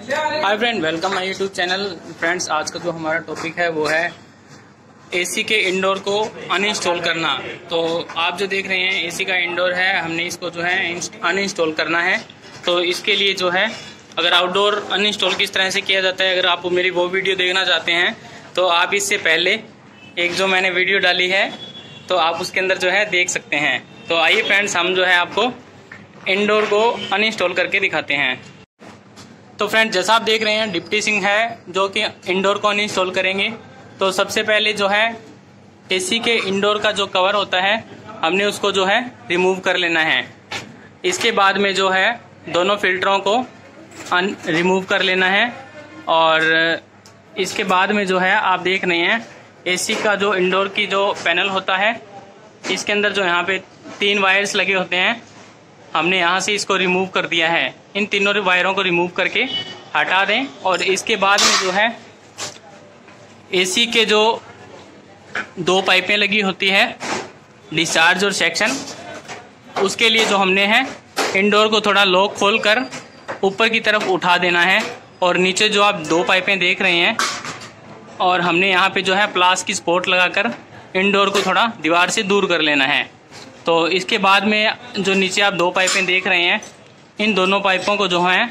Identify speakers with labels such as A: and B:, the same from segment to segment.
A: Hi friend, welcome my YouTube channel. Friends, आज का जो हमारा टॉपिक है वो है एसी के इंडोर को अनइंस्टॉल करना। तो आप जो देख रहे हैं एसी का इंडोर है, हमने इसको जो है अनइंस्टॉल करना है। तो इसके लिए जो है अगर आउटडोर अनइंस्टॉल किस तरह से किया जाता है, अगर आप मेरी वो वीडियो देखना चाहते हैं तो आप इससे पहले एक जो मैंने वीडियो डाली है तो आप उसके अंदर जो है देख सकते हैं। तो आइए फ्रेंड्स, हम जो है आपको इंडोर को अनइंस्टॉल करके दिखाते हैं। तो फ्रेंड्स, जैसा आप देख रहे हैं डिप्टी सिंह है जो कि इंडोर को अनइंस्टॉल करेंगे। तो सबसे पहले जो है एसी के इंडोर का जो कवर होता है हमने उसको जो है रिमूव कर लेना है। इसके बाद में जो है दोनों फिल्टरों को रिमूव कर लेना है। और इसके बाद में जो है आप देख रहे हैं एसी का जो इंडोर की जो पैनल होता है, इसके अंदर जो यहाँ पे 3 वायर्स लगे होते हैं, हमने यहाँ से इसको रिमूव कर दिया है। इन तीनों वायरों को रिमूव करके हटा दें। और इसके बाद में जो है एसी के जो 2 पाइपें लगी होती है, डिस्चार्ज और सेक्शन, उसके लिए जो हमने है इंडोर को थोड़ा लॉक खोल कर ऊपर की तरफ उठा देना है। और नीचे जो आप 2 पाइपें देख रहे हैं, और हमने यहाँ पे जो है प्लास की सपोर्ट लगाकर इंडोर को थोड़ा दीवार से दूर कर लेना है। तो इसके बाद में जो नीचे आप 2 पाइपें देख रहे हैं, इन दोनों पाइपों को जो है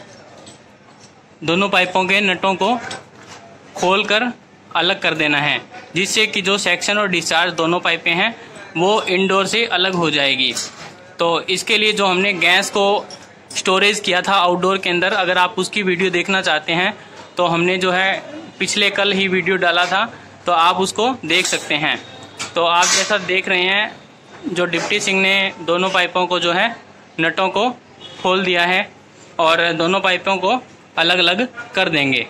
A: दोनों पाइपों के नटों को खोलकर अलग कर देना है, जिससे कि जो सेक्शन और डिस्चार्ज दोनों पाइपें हैं वो इंडोर से अलग हो जाएगी। तो इसके लिए जो हमने गैस को स्टोरेज किया था आउटडोर के अंदर, अगर आप उसकी वीडियो देखना चाहते हैं तो हमने जो है पिछले कल ही वीडियो डाला था, तो आप उसको देख सकते हैं। तो आप जैसा देख रहे हैं जो डिप्टी सिंह ने दोनों पाइपों को जो है नटों को खोल दिया है और दोनों पाइपों को अलग अलग कर देंगे।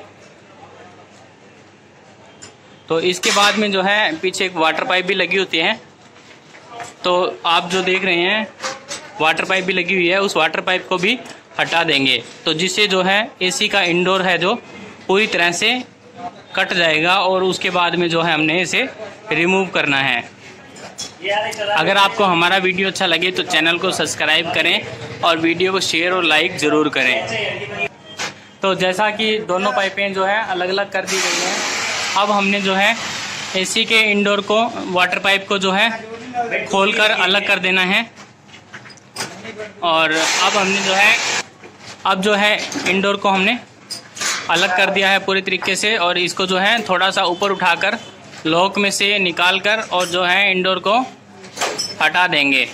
A: तो इसके बाद में जो है पीछे एक वाटर पाइप भी लगी होती है, तो आप जो देख रहे हैं वाटर पाइप भी लगी हुई है, उस वाटर पाइप को भी हटा देंगे। तो जिससे जो है एसी का इंडोर है जो पूरी तरह से कट जाएगा। और उसके बाद में जो है हमने इसे रिमूव करना है। अगर आपको हमारा वीडियो अच्छा लगे तो चैनल को सब्सक्राइब करें और वीडियो को शेयर और लाइक ज़रूर करें। तो जैसा कि दोनों पाइपें जो है अलग अलग कर दी गई हैं, अब हमने जो है एसी के इंडोर को वाटर पाइप को जो है खोलकर अलग कर देना है। और अब हमने जो है इंडोर को हमने अलग कर दिया है पूरी तरीके से। और इसको जो है थोड़ा सा ऊपर उठाकर लॉक में से निकाल कर और जो है इंडोर को हटा देंगे।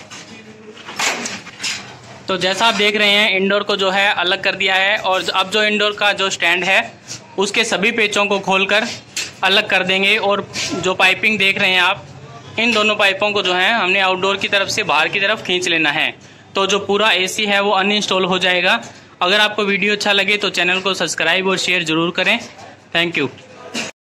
A: तो जैसा आप देख रहे हैं इंडोर को जो है अलग कर दिया है। और अब जो इंडोर का जो स्टैंड है उसके सभी पेचों को खोलकर अलग कर देंगे। और जो पाइपिंग देख रहे हैं आप, इन दोनों पाइपों को जो है हमने आउटडोर की तरफ से बाहर की तरफ खींच लेना है। तो जो पूरा एसी है वो अनइंस्टॉल हो जाएगा। अगर आपको वीडियो अच्छा लगे तो चैनल को सब्सक्राइब और शेयर ज़रूर करें। Thank you.